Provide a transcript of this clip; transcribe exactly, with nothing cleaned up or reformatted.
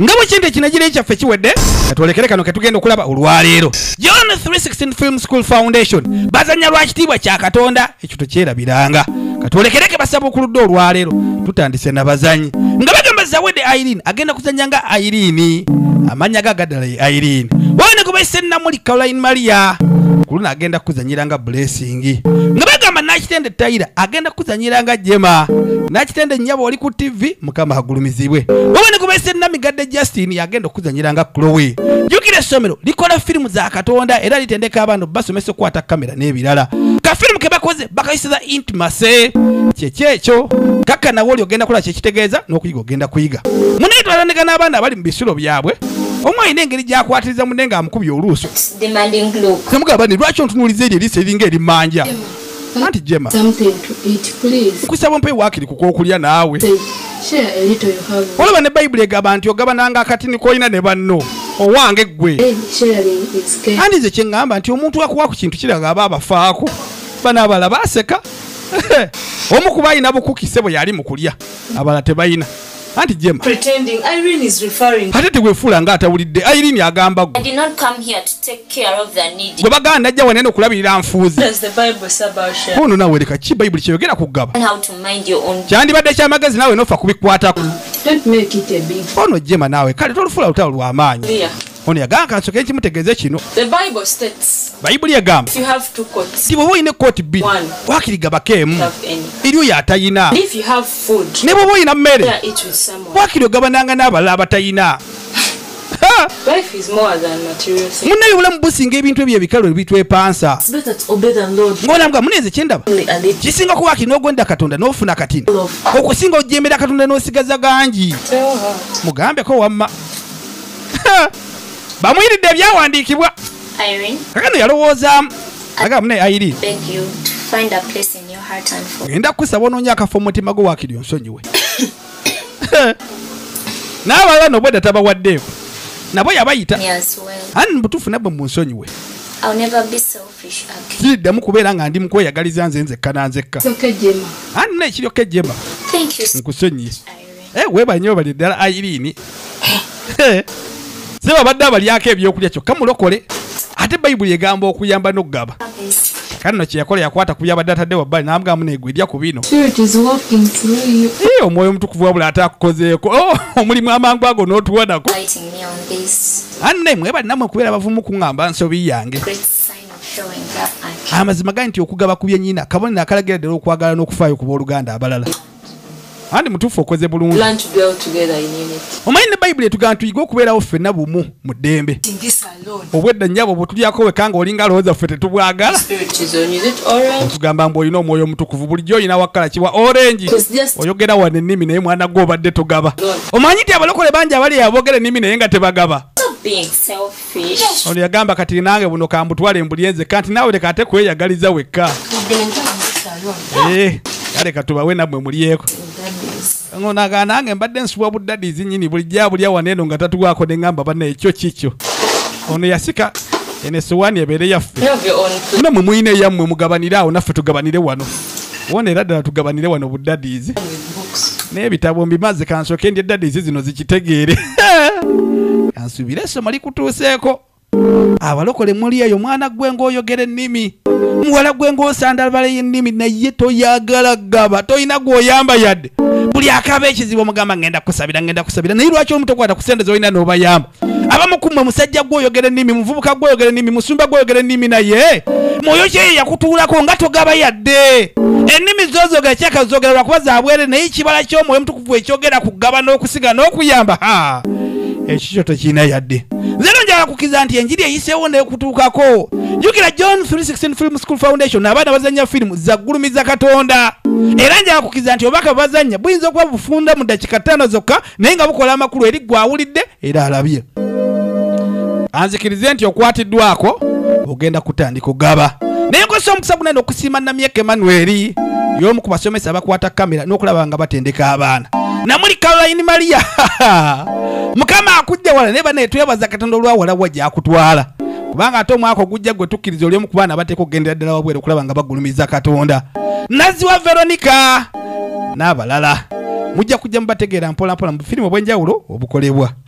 ngabo kinde kinagire kyaffe kiwedde katolekere kano ketugenda okulaba olwaleero John three sixteen Film School Foundation bazanya lwakitiibwa kya Katonda ekyo tokyerabiranga katolekereke basaba okuludda olwaleero tutandise nabazanyi nga bagamba Zawede Irene agenda kuzanya nga Irene amanya gagadala Irene wane kubaise namuli Caroline Maria kuluna agenda kuzanyira nga Blessing nga bagamba nakitende Taira agenda kuzanyira nga Jema nakitende nyabo oli ku T V mukama hagulumizibwe wane kubaise namigadde Justin agenda kuzanyira nga Chloe jukire somero likola filimu za Katonda era litendeka abantu basomese kwata kamera n'ebirala ka filimu ke bakoze bakayisiza Intimancy kyekyecho kaka nawo oli ogenda kola kyekitegeeza n'okuyiga ogenda kuyiga munaitwa alandika n'abaana abali mu bisulo byabwe omwana engeri gyakwatiriza munenga amukubye oluuso demanding look namugamba ni lwaki ontunuuliza eryo erisa eringa erimanja anti Jema something to eat please kusaba mpe wakiri kukokulya naawe share a little you have olaba ne Bible egamba nti ogabananga akatini koyina ne banno owange gwe sharing is care andi ze kyengamba nti omuntu akuwa ku kintu kiraga aba abafaako bana abala baseka omu kuba ayina bukukise bwe yali mu kulya abala tebayina anti Jema pretending Irene is referring ate tegwefuula nga atawulidde Irene agamba gwe I did not come here to take care of the needy gwe baganda najja wanene okulabirira nfuuzi does the Bible say about share ono nawe leka ki Bible kyeyogera kugaba how to mind your own kyandibadde kyamagezi naawe nofa kubikwatako don't make it a big ono Jema naawe kale tolufuula lutalo lw'amaanyi ono yagamba kansoke nkimutegeeze kino the Bible states Bayibuli egamba you have two coats ti bw'oba olina ekkooti bbiri wakirigabako emu eriyo y'atayina if you have food ne bw'oba olina mmere share it with someone wakiri ogabananga n'abalala abatayina life is more than material things munnaye obulamu businga ebintu ebyo ebikalu ebitwepansa it's better to obey the Lord ng'onambwa munenze kyendaba kisinga kuba kiri n'ogwenda Katonda n'ofuna katini okusinga ojjembera Katonda n'osigaza gangi mugambeko wamma bamuyiridde ebyawandiikibwa Irene kakano yalowoozaamu agamba naye Irene beg you to find a place in your heart and for genda kusaba onoonya akafo mu mutima gwo wakiri onsonyiwe n'abalala nobwedda tabawaddeeko nabo yabayita me as well ani mubutuufu nabwe munsonyiwe I'll never be selfish again siriddamu kubeera nga ndi mukweyagaliza nze nzekka nanzekka okay Jema ani naye kiryoka Jema thank you nkusonyiye Irene eh weebale nnyo bali ddala Irene se babadde abalyako ebyokulya kyokka mulokole ate Bayibuli egamba okuyamba n'okugaba kanno kyeyakola yakwata ku byabadde atadde wabbali n'amugamu neegwedya ku bino omwoyo omutukuvu wabula ate akukozeeko omulimu amangu ago n'otuwanako ani naye mwebali nammwe kubeera abavumu kuŋŋamba nsobi yange amazima gali nti okugaba ku byennyina kabonero akalagira ddala okwagala n'okufaayo ku booluganda abalala andi mutuufu okoze bulungi omanyi ne Bayibuli etugamba tuyige okubeerawo ffenna bumu mu ddembe obwedda nnyabo bwe tulyako wekanga olinga alowooza ffe tetubwagala otugamba mbu olina omwoyo omutukuvu bulijjo olina wakkala kiwa orange oyogera wano ennimi naye mwana gwe obadde togaba omanyi nti abalokole bangi abali aboogera ennimi naye nga tebagaba ono yagamba kati nange buno kambutwala embuli enzekka nti naawe leka ate kweyagaliza wekka kale katubawe nammwe mulyeko ngonaga nange mbadde nsubwa buddadizi nnyini bulijja bulya waneeno nga tatuwaako ne ŋŋamba banna ekyo kikyo ono yasika eno essowaani ebeere yaffe muno mwe muyina eyammwe mugabanire awo naffe tugabanire wano wona era ddala tugabanire wano buddadizi naye ebitabo mbimaze kansooke ndi eddadizi zino zikitegeere kansubire essomo likutuuseeko abalokole muli eyo mwana gwe ng'oyogera ennimi muwala gwe ng'osandalabala y'ennimi naye toyagala gaba toyina gw'oyamba yadde buli akaba ekizibu omugamba ngenda kusabira ngenda kusabira naye lwaki omu tokwata ku ssente z'olina n'obayamba abamu ku mmwe musajja gw'oyogera ennimi muvubuka gw'oyogera ennimi musumba gw'oyogera ennimi naye mwoyo kye yakutuulako nga togaba yadde ennimi zoozogera kyaka zoogera lwakuba zaabwere naye ekibala ky'omwoyo omutukuvu ekyogera kugaba n'okusiga n'okuyamba ha ekikyo tekirina yadde nzeno njala kukiza nti enjiri eyiseewo n'ekutuukako jjukira John three sixteen Film School Foundation abaana bazanya firimu zaggulumiza Katonda era njala kukiza nti obaka bazanya buyinza okuba bufunda mu ddakiika ttaano zokka naye nga bukola amakulu eri gwe awulidde era alabye anzikirize nti okwatiddwako ogenda kutandika ogaba naye nkosa omukisa gunene okusiima Namyeka Emmanuel y'omu ku basomesa abakwata kamera n'okulaba nga batendeka abaana namuli Caroline Maria mukama akujja wala ne bane twebaza Katonda olwawala wajja akutwala kubanga ate omwaka ogujja gwe tukkiriza oli omu ku baana abateeka okugendera ddala wabwere okulaba nga bagulumiza Katonda Naziwa Veronica n'abalala mujja kujja mubategeera mpola mpola mu firimu obw'enjawulo obukolebwa.